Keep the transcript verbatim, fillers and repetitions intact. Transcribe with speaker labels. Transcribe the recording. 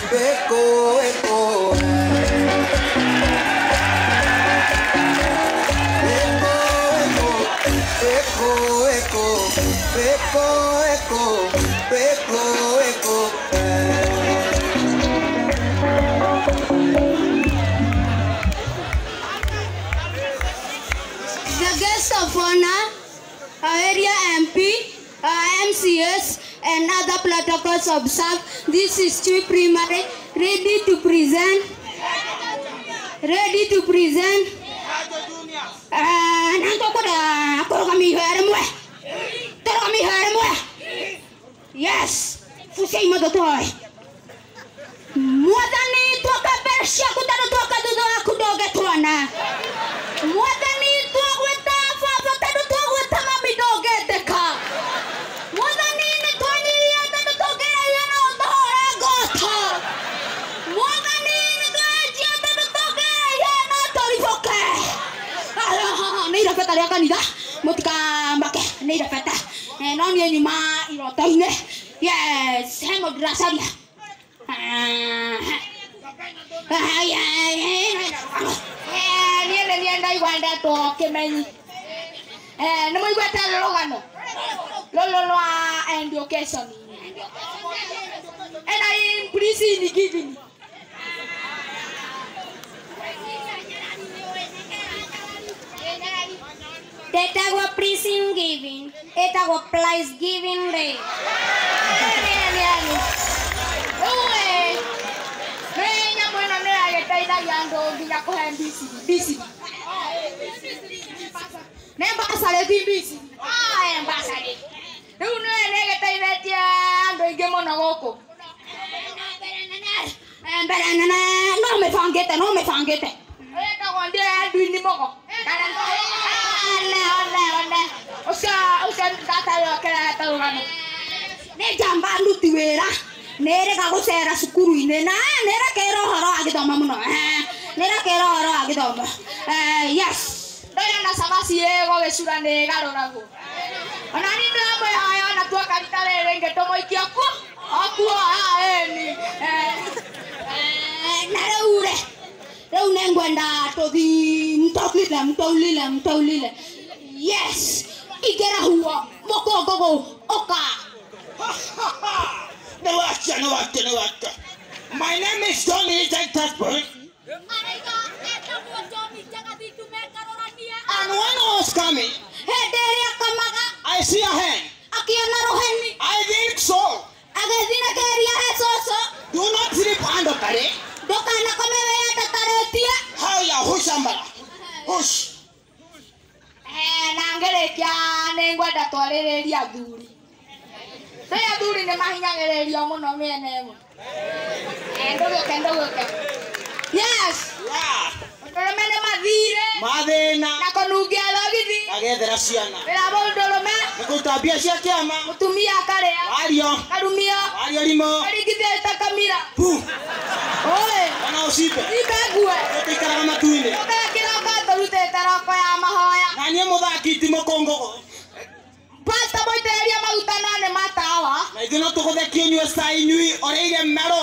Speaker 1: Echo, echo. Echo, echo, echo, echo, echo, echo.
Speaker 2: The guest of honor, our area M P, our M C S, and other protocols observed. This is Chief Primary, ready to present. Ready to present. Yes, fusei madotoy. Mwadani toka Persia kutano toka dudo aku doge tuana. Mwadani toka tafa fatano toka tamami doge teka. Mwadani ne toani ya tano toge ya no dohora gota. Mwadani ne toaji ya tano toge ya no torifoke. Ah, nei rafeta ya kanida. Mutika mbake nei rafeta. Eh, nani yenyu ma irotoine. Yes, hemo drasaria. Ah, ah, yeah, eh, niende nienda igwanda to kemenyi. Eh, no igwata logano. Lolo lo and occasion. And I am pleasing giving. That was prison giving. It was place giving day. Uwe. Menya mwana nea yetaida yando bila kohe mbisi. Bisi. Nemba asale di bisi. Ah, nemba asale. Uwe nea yetaida yando igemo na goko. Mbere nana. No me fangete, no me fangete. Eta wande Edwin Mugo. Ole, ole, ole. Osa, osa kata yo kera talungano. Ne jamba lutiwera. Nere kagusera sukuru ine na nere kero horo agitoma muno. Nere kero horo agitoma. Eh, yes. Doya na sabasi ego besura ne garo nago. Anani ndo mwe haya na tua karitare renge tomo ikiaku. Aku a eni. Eh, nare ure. Rau nengwenda to di mtolile mtolile mtolile. Yes. Igera huwa moko gogo oka.
Speaker 3: No watch, no watch, no watch. My name is Johnny Jackson. And when I was coming, I see a hand. I think so. Do not sleep under the How ya hushambara? Hush.
Speaker 2: Eh, nangerekia nengwenda twarereria thuri. Saya thuri ne mahinyagereria muno mene mo. Eh, ndogoke ndogoke. Yes.
Speaker 3: Yeah.
Speaker 2: Ndoromene mathire.
Speaker 3: Mathina.
Speaker 2: Na konungia logithi.
Speaker 3: Agethera ciana.
Speaker 2: Bila ndorome.
Speaker 3: Nikutambia cia kiama.
Speaker 2: Mutumia akaria.
Speaker 3: Wario.
Speaker 2: Karumia.
Speaker 3: Wario limo.
Speaker 2: Arigithia ta kamira.
Speaker 3: Pu.
Speaker 2: Oe.
Speaker 3: Wana usipe.
Speaker 2: Ibegue.
Speaker 3: Tukikara matuine.
Speaker 2: Tukikira kwa turute tarako ya mahoya.
Speaker 3: Nanie muthaki ti mukongo.
Speaker 2: Pasta boiteria maguta nane matawa.
Speaker 3: Na ithino tukuthe kinyue sai nyui oreire mero.